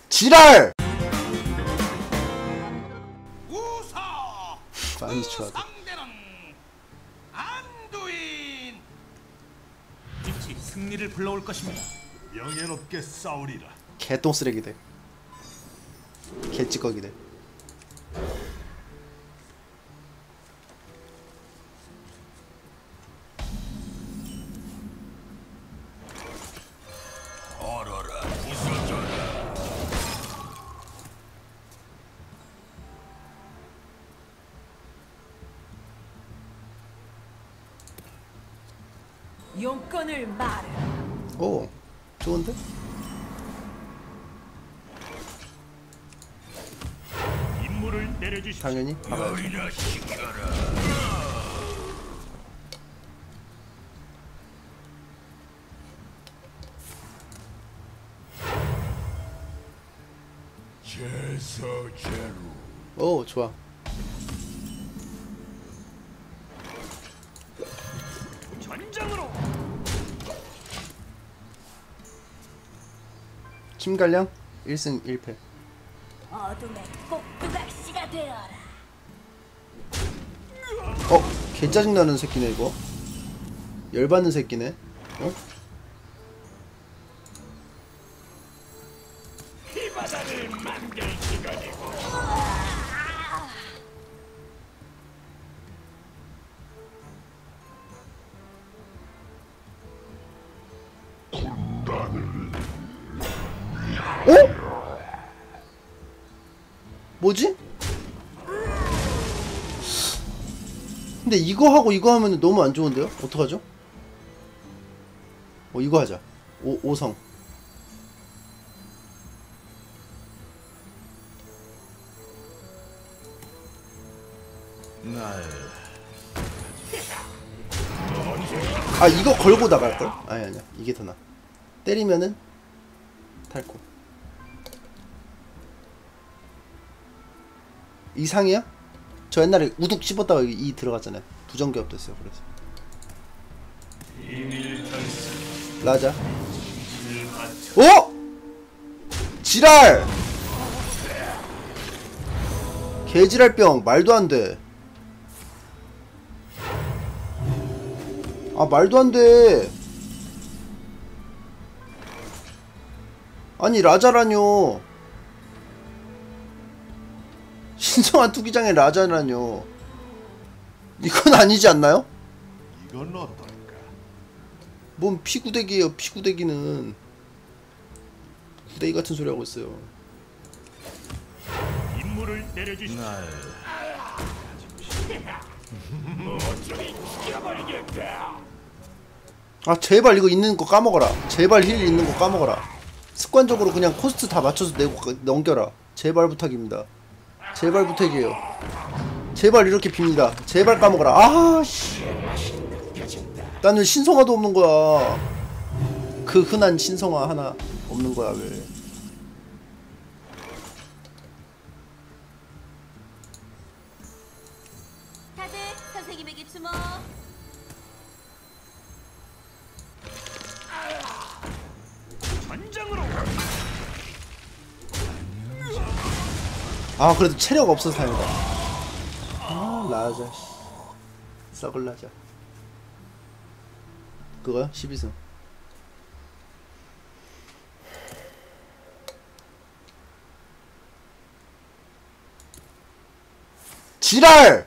지랄! 많이 좋아하다. 빛이 승리를 불러올 것입니다. 명예롭게 싸우리라. 개똥 쓰레기들. 개찌꺼기들. 얼어라, 부서져라. 용건을 말해. 오, 좋은데? 임무를 내려주십시오. 당연히 막아야죠. 너희라 시켜라. 제서제루. 오, 좋아. 전장으로. 침갈량 1승 1패. 어둠의 꼭두각시가 되어라. 개 짜증나는 새끼네 이거. 열받는 새끼네. 어? 이 바다를 만들 시간이고. 어? 뭐지? 근데 이거 하고 이거 하면 너무 안 좋은데요? 어떡하죠? 이거 하자. 5성. 아, 이거 걸고 나갈걸? 아니야. 이게 더 나아. 때리면은 탈코. 이상이야? 저 옛날에 우둑 씹었다가 이 들어갔잖아요. 부정기업 됐어요. 그래서 라자. 오! 지랄! 개지랄병. 말도 안돼. 아, 말도 안돼. 아니, 라자라뇨. 신성한 투기장의 라자라뇨. 이건 아니지 않나요? 이건 어떨까? 뭔 피구대기예요. 피구대기는 구데기 같은 소리 하고 있어요. 임무를 내려주십시오. 아, 제발 이거 있는 거 까먹어라. 제발 힐 있는 거 까먹어라. 습관적으로 그냥 코스트 다 맞춰서 내고 넘겨라. 제발 부탁입니다. 제발 부탁이에요. 제발 이렇게 빕니다. 제발 까먹어라. 아, 씨. 나는 신성화도 없는 거야. 그 흔한 신성화 하나 없는 거야, 왜. 다들 선생님에게 주목. 전장으로. 아, 그래도 체력 없어서 다행이다. 아, 라자. 썩을 라자. 그거요? 12승. 지랄!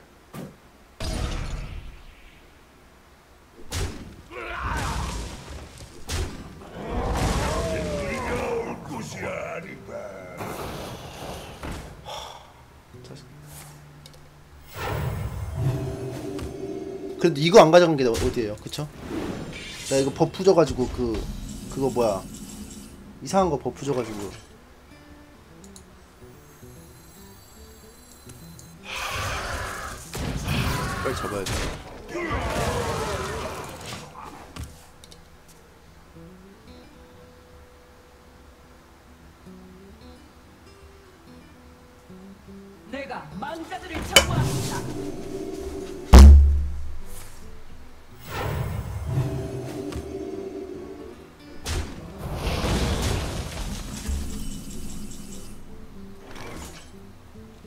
그래도 이거 안 가져간 게 어디에요? 그쵸? 나 이거 버프 줘가지고 그거 뭐야, 이상한 거 버프 줘가지고 빨리 잡아야 돼. 내가 망자들을 청구합니다.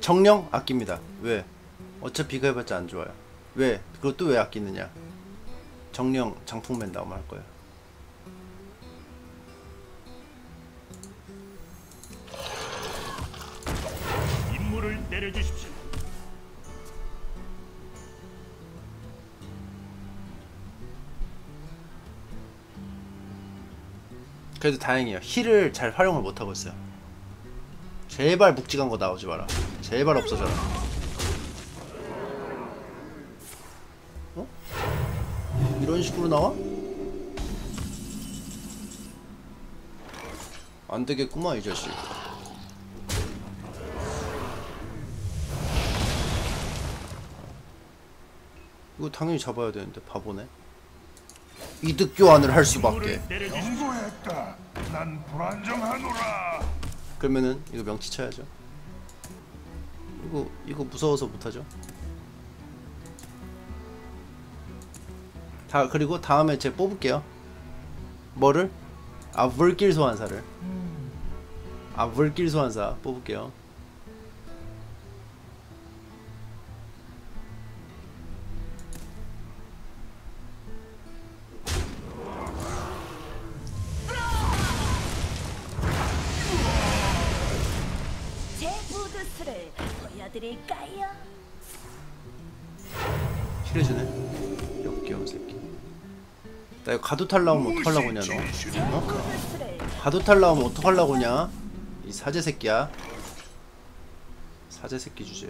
정령 아낍니다. 왜? 어차피 이거 해봤자 안 좋아요. 왜? 그것도 왜 아끼느냐? 정령 장풍맨 나오면 할 거예요. 임무를 내려주십시오. 그래도 다행이에요. 힐을 잘 활용을 못하고 있어요. 제발 묵직한 거 나오지 마라. 제발 없어져라. 어? 이런 식으로 나와? 안 되겠구만 이 자식. 이거 당연히 잡아야 되는데 바보네. 이득 교환을 할 수밖에. 임무를 내려주십시오. 경고했다. 난 불안정하노라. 그러면은 이거 명치 쳐야죠. 이거 무서워서 못하죠. 그리고 다음에 제가 뽑을게요. 뭐를? 물길 소환사를. 물길 소환사 뽑을게요. 제 부두스를 보여드릴까요? 힐해주네. 역겨운 새끼. 나 이거 가두탈 나오면 어떡하려고 하냐 너. 제 부두스를 가두탈 나오면 어떡하려고 하냐. 이 사제 새끼야. 사제 새끼 주제.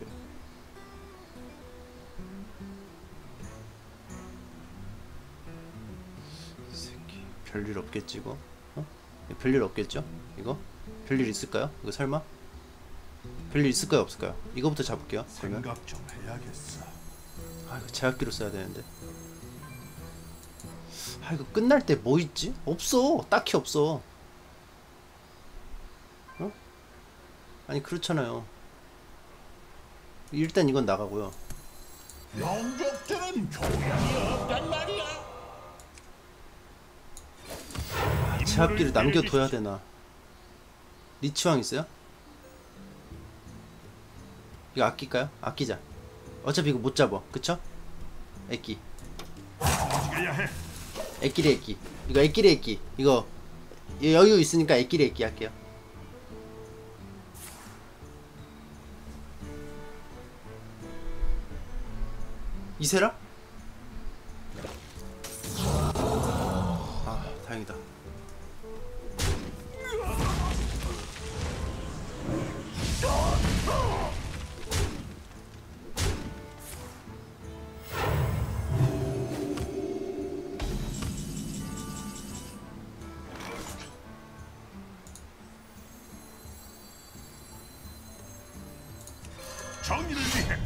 이 새끼 별일 없겠지 이거? 어? 별일 없겠죠? 이거? 별일 있을까요? 이거 설마? 별일 있을까요 없을까요? 이거부터 잡을게요. 그러면 생각 좀 해야겠어. 아 이거 제압기로 써야 되는데. 아 이거 끝날 때 뭐 있지? 없어. 딱히 없어. 어? 아니 그렇잖아요. 일단 이건 나가고요. 영적들은 교양이 없단 말이야. 제압기를 남겨둬야 되나? 리치왕 있어요? 이거 아낄까요? 아끼자. 어차피 이거 못 잡아. 그쵸? 애끼. 움직여야 해. 애끼리 애끼. 이거 애끼리 애끼. 이거 여유 있으니까 애끼리 애끼 할게요. 이세라? 아 다행이다. 정의를 위해.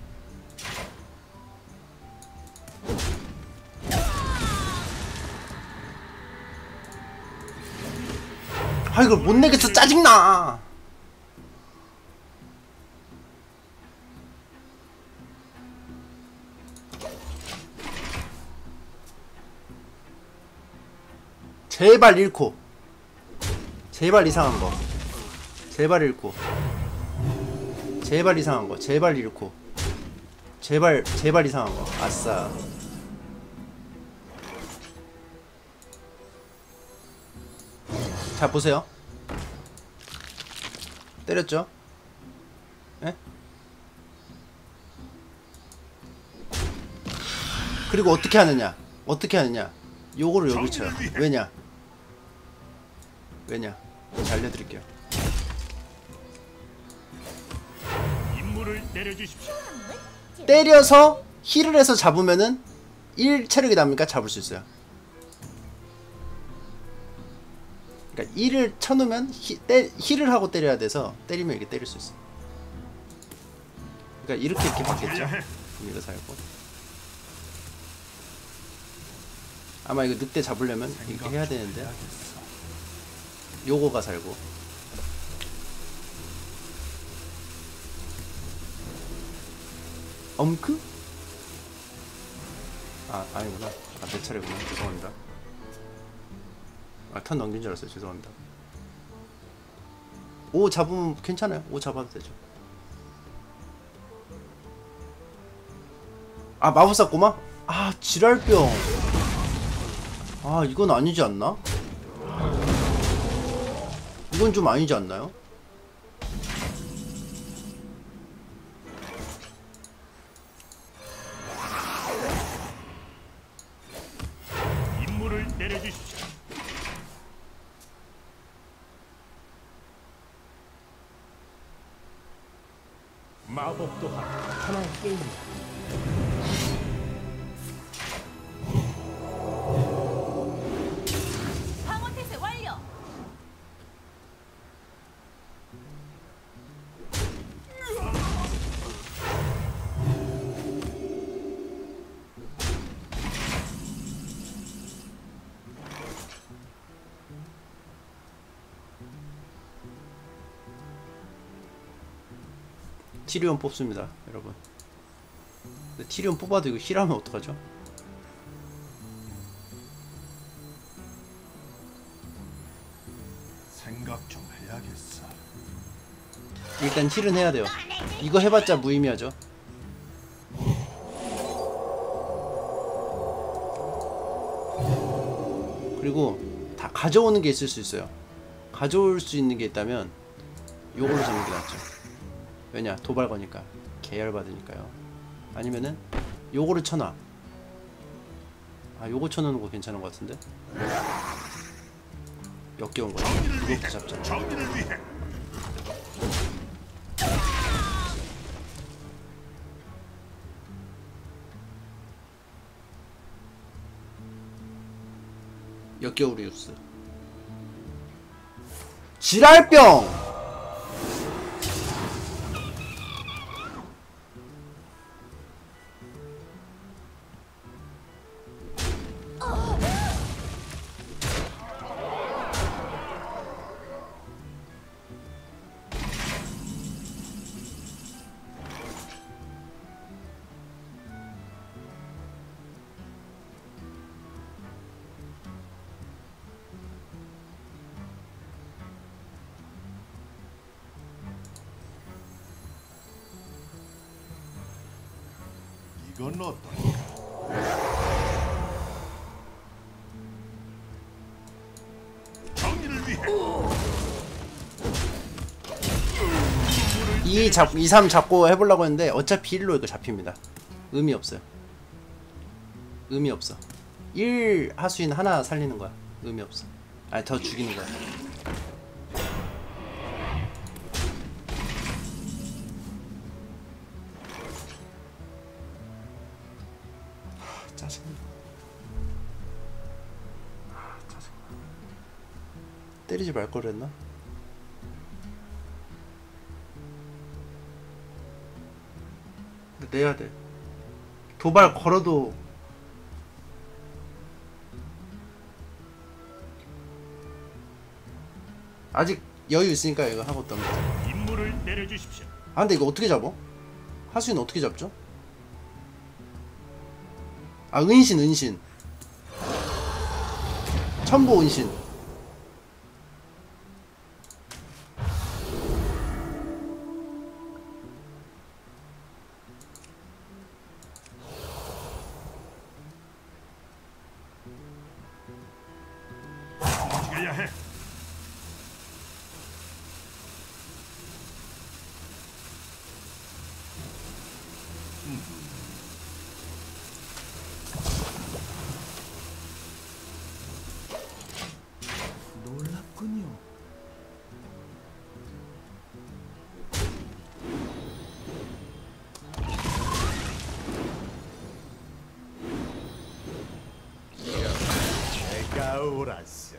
아 이걸 못 내겠어. 짜증나. 제발 잃고. 제발 이상한 거. 제발 잃고. 제발 이상한 거. 제발 잃고. 제발 이상한 거. 아싸. 자 보세요. 때렸죠? 예? 그리고 어떻게 하느냐? 어떻게 하느냐? 요거를 여기 쳐요. 왜냐? 왜냐? 잘 알려드릴게요. 임무를 내려주십시오. 때려서 힐을 해서 잡으면은 1 체력이 남으니까 잡을 수 있어요. 그러니까 1을 쳐놓으면 힐을 하고 때려야 돼서 때리면 이렇게 때릴 수 있어. 그러니까 이렇게 받겠죠. 그럼 이거 살고. 아마 이거 늑대 잡으려면 이렇게 해야 되는데 요거가 살고. 엄크? 아 아니구나. 아 내 차례구나. 죄송합니다. 아 턴 넘긴 줄 알았어요. 죄송합니다. 5 잡으면 괜찮아요. 5 잡아도 되죠. 아 마법사 꼬마? 아 지랄병. 아 이건 아니지 않나? 이건 좀 아니지 않나요? 임무를 내려주십시오. 마법 또한 하나의 게임이다. 방어 태세 완료. 티리온 뽑습니다 여러분. 근데 티리온 뽑아도 이거 힐하면 어떡하죠? 생각 좀 해야겠어. 일단 힐은 해야 돼요. 이거 해봤자 무의미하죠. 그리고 다 가져오는 게 있을 수 있어요. 가져올 수 있는 게 있다면 요걸로 잡는 게 낫죠. 왜냐 도발거니까 계열받으니까요. 아니면은 요거를 쳐놔. 아 요거 쳐놓는 거 괜찮은 것 같은데. 역겨운 거야. 이거부터 잡자. 정의를 위해. 역겨우리우스. 지랄병. 이건 어떨까? 정의를 위해. 2, 3 잡고 해보려고 했는데 어차피 1로 이거 잡힙니다. 의미 없어요. 의미 없어. 1 하수인 하나 살리는 거야. 의미 없어. 아니 더 죽이는 거야. 짜증나. 때리지 말 걸 그랬나? 근데 내야 돼. 도발 걸어도 아직 여유 있으니까 이거 하고 있답니다. 임무를 내려주십시오. 아 근데 이거 어떻게 잡어? 하수인 어떻게 잡죠? 아 은신 첨보 은신. 움직여야 해. 놀랍군요. 내가 옳았어.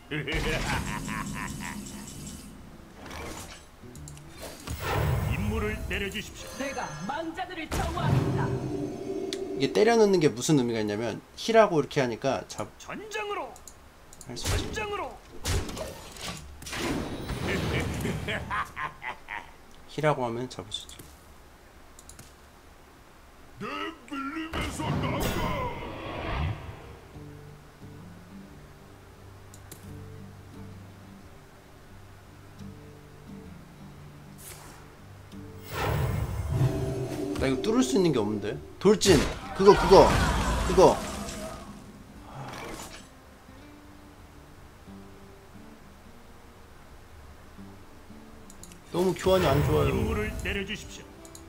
임무를 내려주십시오. 내가 망자들을 정화한다. 이게 때려 넣는 게 무슨 의미가 있냐면 힐하고 이렇게 하니까 전장으로. 할 수 있어. 전장으로. 힐하고 하면 잡을 수 있죠. 내 밀림에서 나가. 나 이거 뚫을 수 있는 게 없는데. 돌진. 그거 너무 교환이 안 좋아요. 임무를 내려주십시오.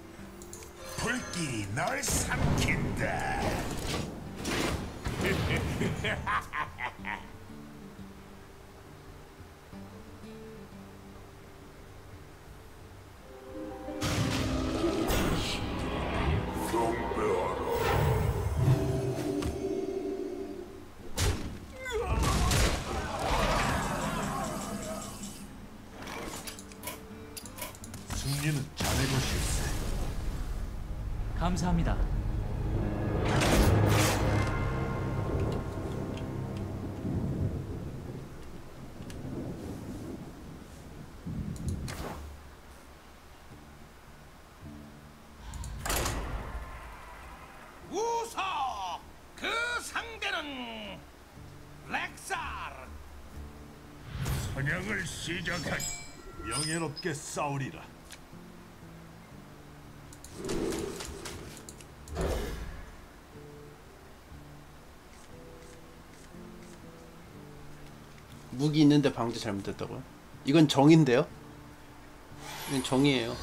불길이 널 삼킨다. 승리는 자네 것일세. 감사합니다. 우서 그 상대는 렉사르. 사냥을 시작하지. 명예롭게 싸우리라. 무기 있는데 방제 잘못했다고요? 이건 정인데요? 이건 정이에요.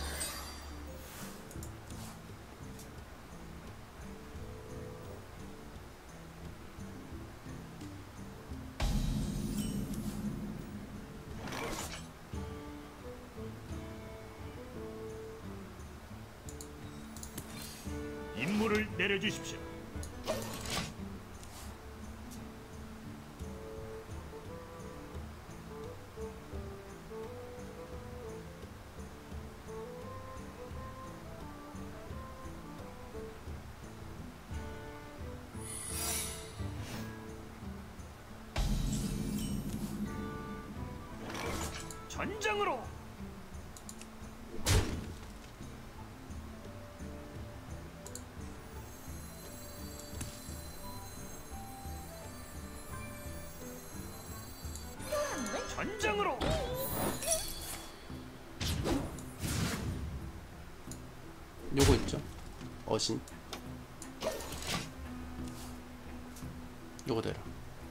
임무를 내려주십시오. 전장으로. 전장으로. 요거 있죠? 어신. 요거 대라.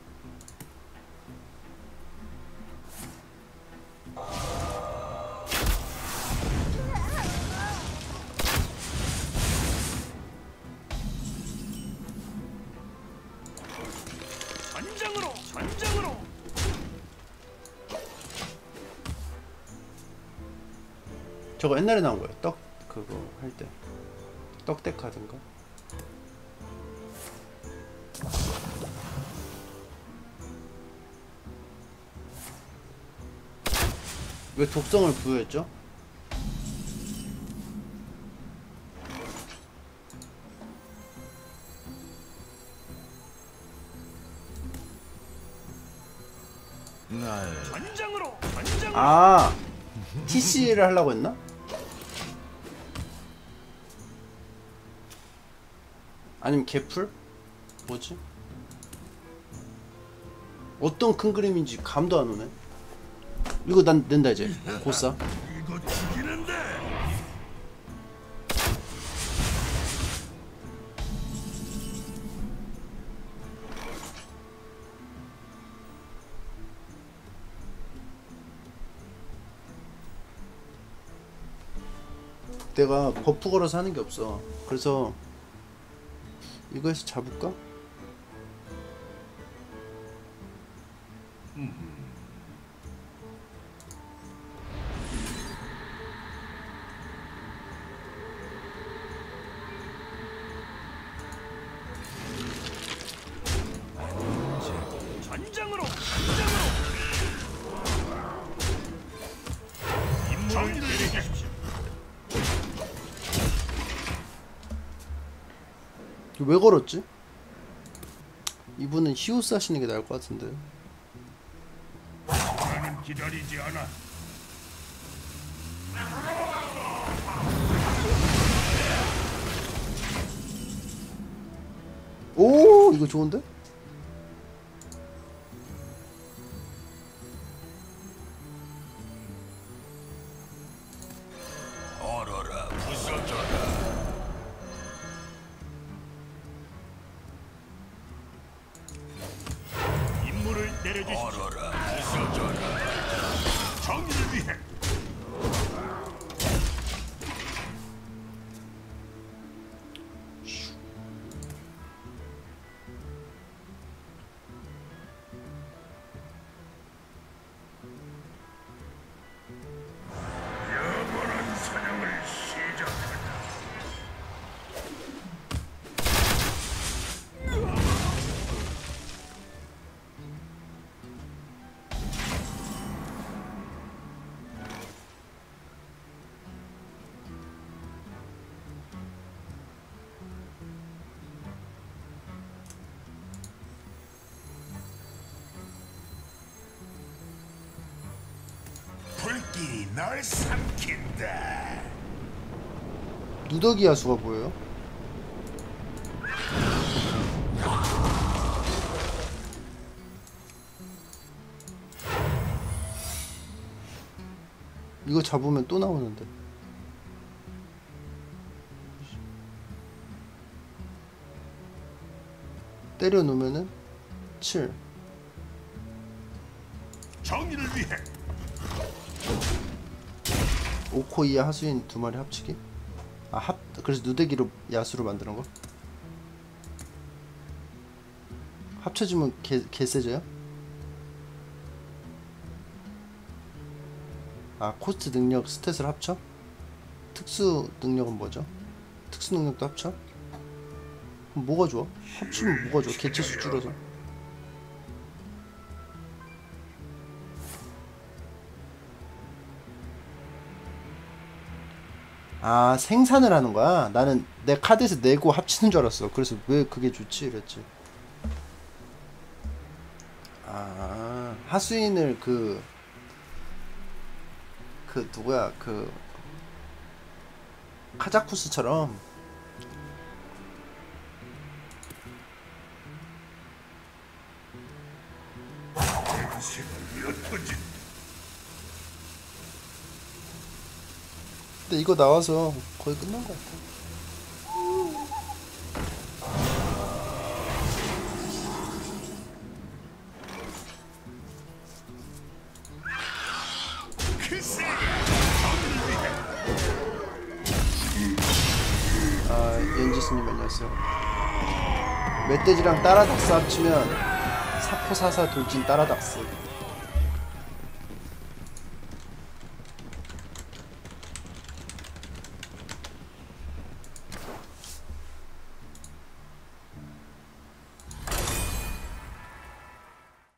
전장으로. 전장으로. 저거 옛날에 나온 거예요. 떡 그거 할 때. 떡대 카드인가? 왜 독성을 부여했죠? 날 전장으로. 전장으로. 아 TC를 하려고 했나? 아니면 개풀? 뭐지? 어떤 큰 그림인지 감도 안 오네. 이거 난 낸다 이제. 고싸. 이거 죽이는데. 내가 버프 걸어서 하는 게 없어. 그래서 이거 해서 잡을까? 전장으로. 전장으로. 임무를 내려주십시오. 왜 걸었지? 이분은 히오스 하시는 게 나을 것 같은데. 나는 기다리지 않아. 오 이거 좋은데? 얼어라 부서져라. 찾으십시오. 얼어라, 부서져라. 정의를 위해. 영원한 사냥을 시작한다. 불길이 널 삼킨다. 누더기 야수가 보여요? 이거 잡으면 또 나오는데. 때려 놓으면은 7. 정의를 위해. 오코이와 하수인 두 마리 합치기? 그래서 누더기로 야수로 만드는 거? 합쳐지면 개 세져요? 코스트 능력 스탯을 합쳐? 특수 능력은 뭐죠? 특수 능력도 합쳐? 그럼 뭐가 좋아? 합치면 뭐가 좋아? 개체수 줄여서. 생산을 하는 거야? 나는 내 카드에서 내고 합치는 줄 알았어. 그래서 왜 그게 좋지? 이랬지. 하수인을 누구야? 카자쿠스처럼. 당신은 옅어진. 근데 이거 나와서 거의 끝난 것 같아. 글쎄. 연지스님 안녕하세요. 멧돼지랑 따라닥스 합치면 사포사사 돌진 따라닥스.